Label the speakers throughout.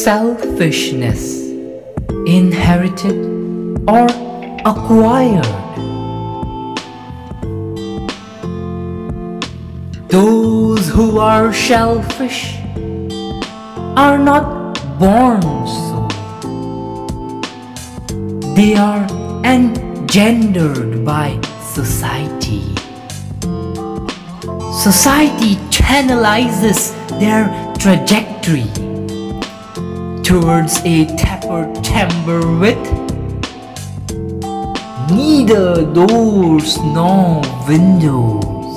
Speaker 1: Selfishness, inherited or acquired. Those who are selfish are not born so. They are engendered by society. Society channelizes their trajectory towards a tapered chamber with neither doors nor windows,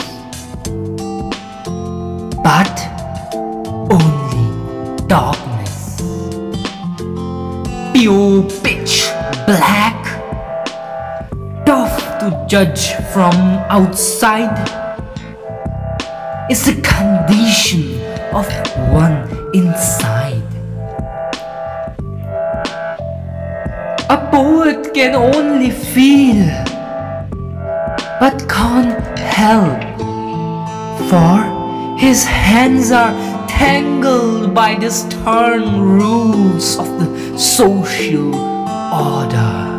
Speaker 1: but only darkness, pure pitch black, tough to judge from outside, is the condition of one inside. A poet can only feel, but can't help, for his hands are tangled by the stern rules of the social order.